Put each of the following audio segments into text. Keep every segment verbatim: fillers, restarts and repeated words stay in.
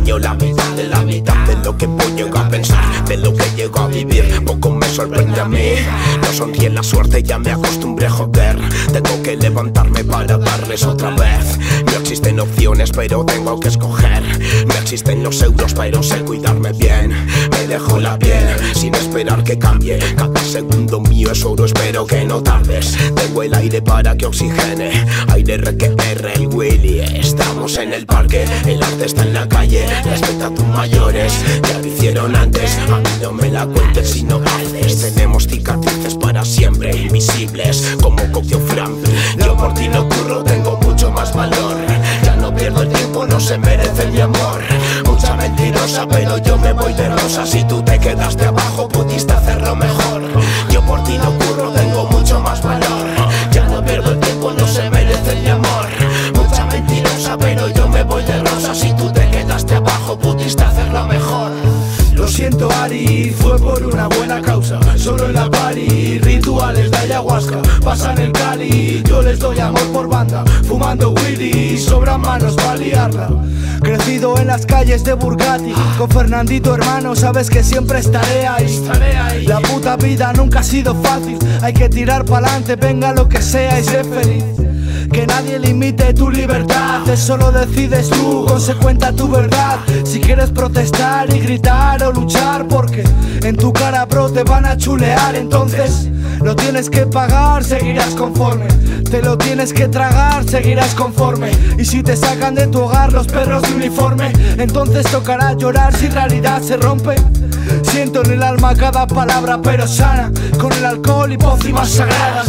año la mitad de la mitad de lo que voy a pensar, de lo que llego a vivir. Poco me sorprende a mí, no sonríe la suerte, ya me acostumbré a joder. Tengo que levantarme para darles otra vez. No existen opciones pero tengo que escoger. No existen los euros pero sé cuidarme bien. Me dejo la piel sin esperar que cambie. Cada segundo mío es oro, espero que no tardes. Tengo el aire para que oxigene, aire R que R, el Willy. Estamos en el parque, el arte está en la calle. Respeta a tus mayores, ya lo hicieron antes. A mí no me la cuentes si no haces. Tenemos cicatrices para siempre, invisibles como Coquio Fran. Yo por ti no curro, tengo mucho más valor. Ya no pierdo el tiempo, no se merece mi amor. Mucha mentirosa, pero yo me voy de rosa. Si tú te quedaste abajo, pudiste hacerlo mejor. Yo por ti no curro, tengo mucho más valor. Ya no pierdo el tiempo, no se merece mi amor. Mucha mentirosa, pero yo me voy de rosa. Si tú te quedaste abajo, pudiste hacerlo mejor. Lo siento Ari, fue por una buena causa. Solo en la party, rituales de ayahuasca. Pasan el Cali, yo les doy amor por banda. Fumando Willy, sobran manos para liarla. Crecido en las calles de Burgati, con Fernandito hermano, sabes que siempre estaré ahí. La puta vida nunca ha sido fácil, hay que tirar pa'lante, venga lo que sea y sé feliz. Que nadie limite tu libertad, eso lo decides tú, consecuenta tu verdad. Si quieres protestar y gritar o luchar, porque en tu cara bro te van a chulear. Entonces lo tienes que pagar, seguirás conforme. Te lo tienes que tragar, seguirás conforme. Y si te sacan de tu hogar los perros de uniforme, entonces tocará llorar si realidad se rompe. Siento en el alma cada palabra pero sana, con el alcohol y pócimas sagradas,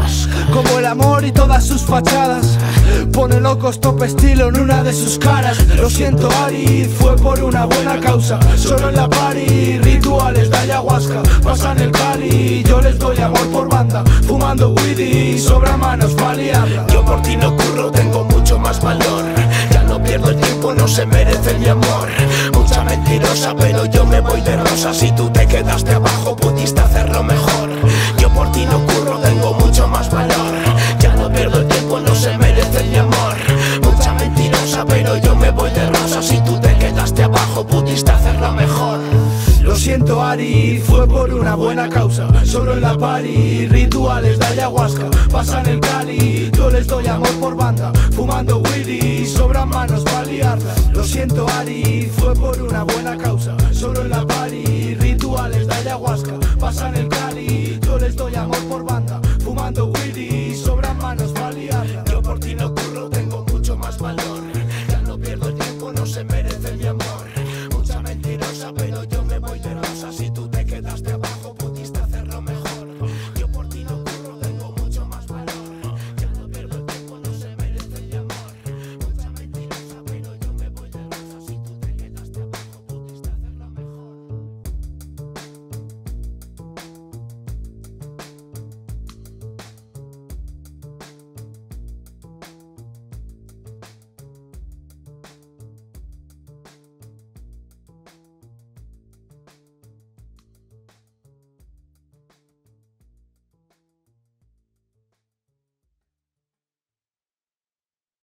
como el amor y todas sus fachadas. Pone locos top estilo en una de sus caras. Lo siento Ari, fue por una buena causa. Solo en la party, rituales de ayahuasca. Pasan el Cali, yo les doy amor por banda. Fumando weedy, sobra manos para liarla. Yo por ti no curro, tengo mucho más valor. Ya no pierdo el tiempo, no se merece mi amor. Mucha mentirosa, pero yo me voy de rosa. Si tú te quedaste abajo, pudiste hacerlo mejor. Yo por ti no curro, tengo mucho más valor. Ya no pierdo el tiempo, no se merece mi amor. Mucha mentirosa, pero yo me voy de rosa. Si tú te quedaste abajo, pudiste hacerlo mejor. Lo siento Ari, fue por una buena causa. Solo en la party, rituales de ayahuasca. Pasan el Cali, yo les doy amor por banda. Fumando weedy, sobran manos para liarla. Lo siento Ari, fue por una buena causa. Solo en la party, rituales de ayahuasca. Pasan el Cali, yo les doy amor por banda. Fumando weedy, sobran manos para liarla. Yo por ti no curro, tengo mucho más valor. Ya no pierdo el tiempo, no se merece mi amor. Mucha mentirosa, pero yo me voy de rosa. Si tú